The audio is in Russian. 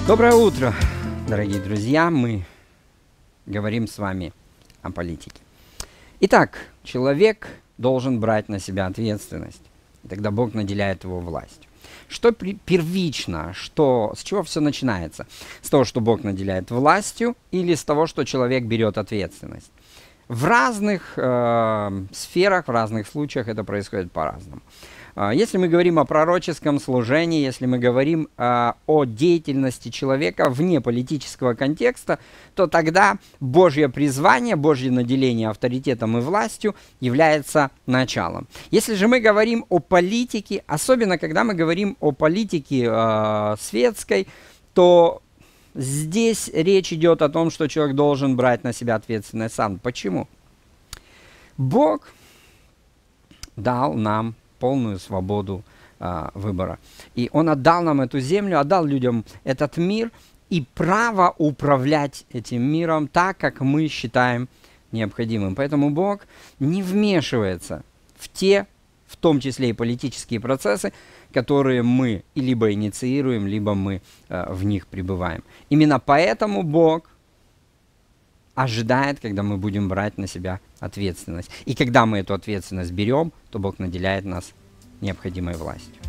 Доброе утро, дорогие друзья! Мы говорим с вами о политике. Итак, человек должен брать на себя ответственность, и тогда Бог наделяет его властью. Что первично, с чего все начинается? С того, что Бог наделяет властью, или с того, что человек берет ответственность? В разных сферах, в разных случаях это происходит по-разному. Если мы говорим о пророческом служении, если мы говорим о деятельности человека вне политического контекста, то тогда Божье призвание, Божье наделение авторитетом и властью является началом. Если же мы говорим о политике, особенно когда мы говорим о политике светской, то здесь речь идет о том, что человек должен брать на себя ответственность сам. Почему? Бог дал нам полную свободу выбора. И Он отдал нам эту землю, отдал людям этот мир и право управлять этим миром так, как мы считаем необходимым. Поэтому Бог не вмешивается в том числе и политические процессы, которые мы либо инициируем, либо мы в них пребываем. Именно поэтому Бог ожидает, когда мы будем брать на себя ответственность. И когда мы эту ответственность берем, то Бог наделяет нас необходимой властью.